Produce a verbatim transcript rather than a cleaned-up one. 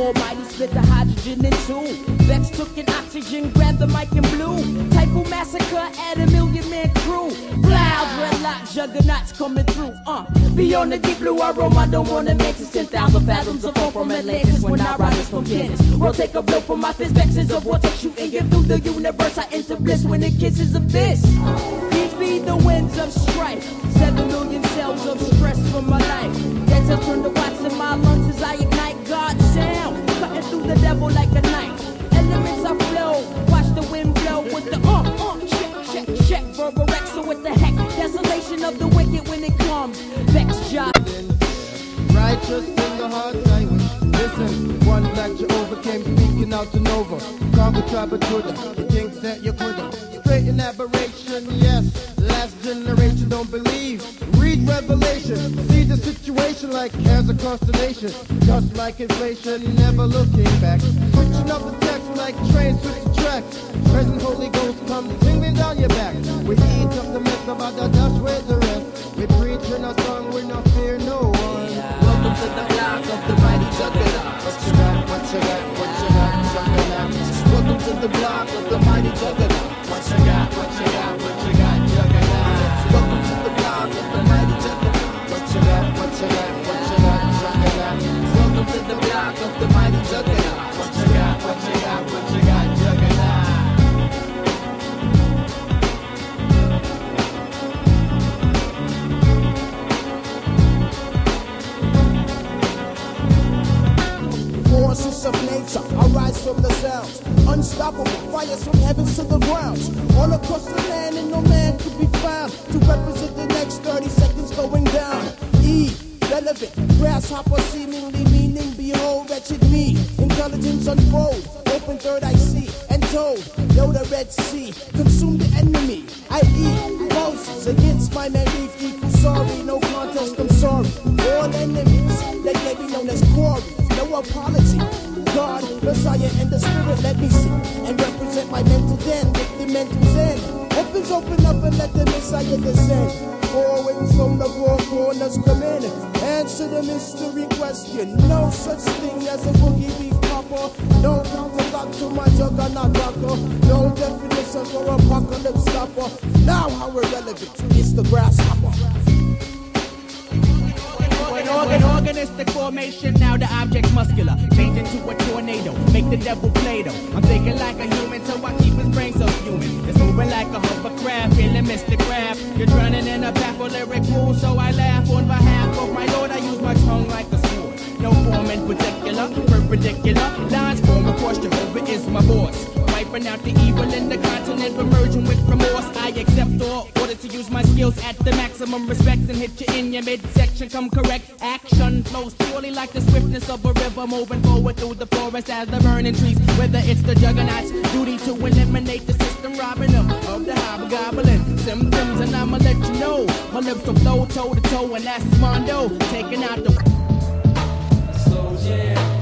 almighty split the hydrogen in two. Vex took an oxygen, grabbed the mic and blew. Typhoon massacre at a million man crew. Clouds, red lock, juggernauts coming through. Uh, beyond the deep blue aroma, I don't wanna mix it. ten thousand fathoms of fall from Atlantis when I rise from Kansas. World take a blow from my fist, vexes of water shooting you through the universe. I enter bliss when it kisses abyss. These be the winds of strife. Seven million cells of stress from my life. That's a turn the watts in my lungs as I ignite God's sound, cutting through the devil like a knife. Elements I flow, watch the wind blow with the uh, uh, check, check, check, verbal Rex. So what the heck? Desolation of the wicked when it comes. Vex job. Righteous in the heart language. Listen, one that you overcame speaking out to Nova. Conquer tribe of Judah. You think that you couldn't. Straight in aberration, yes. Last generation don't believe. Read Revelation. See the situation like as a constellation. Just like inflation, never looking back. Switching up the text like trains switch the tracks. Present Holy Ghost come tingling down your back. We eat up the mess about the Dutch with the rest. We preach in a song, we not fear no one. Welcome to the block of the mighty Jugganauts. What you got, what you got, what you got, Jugganauts. Welcome to the block of the mighty Jugganauts. What you got, what you got, what you got, Jugganauts. Welcome to the block of the mighty Jugganauts. What you got, what you got, what you got, Jugganauts. Welcome to the block of the mighty Jugganauts. What you got, what you got, what you got, Jugganauts. Forces of nature, I rise from the sounds. Unstoppable, fires from heavens to the grounds. All across the land and no man could be found to represent the next thirty seconds going down. E, relevant, grasshopper seemingly meaning, behold, wretched me. Intelligence unfold, open third I see, and told, yo the Red Sea, consume the enemy. I eat Moses against my man Reef equals sorry, no contest, I'm sorry. All enemies, that may be known as quarries. No apology. God, Messiah, and the Spirit let me see and represent my mental den with the mental zen. Heavens open up and let the Messiah descend. Four winds from the four corners come in. Answer the mystery question. No such thing as a boogie beef popper. No counterlock to my juggernaut rocker. No definition for apocalypse stopper. Now how irrelevant is the grasshopper. Organ, organistic formation, now the object's muscular. Change into a tornado, make the devil Play-Doh. I'm thinking like a human, so I keep his brain so human. It's moving like a hovercraft, feeling Mister Crab. You're drowning in a back of lyric pool, so I laugh on behalf of my Lord. I use my tongue like a sword. No form in particular, perpendicular. Lines form across Jehovah is my boss. Wiping out the evil in the continent, emerging with remorse. I accept all order to use my skills at the maximum respect and hit you in your midsection. Come correct, action flows purely like the swiftness of a river, moving forward through the forest as the burning trees. Whether it's the Juggernauts' duty to eliminate the system, robbing them of the hobgoblin symptoms, and I'ma let you know my lips will flow toe to toe, and that's Mondo taking out the. So yeah.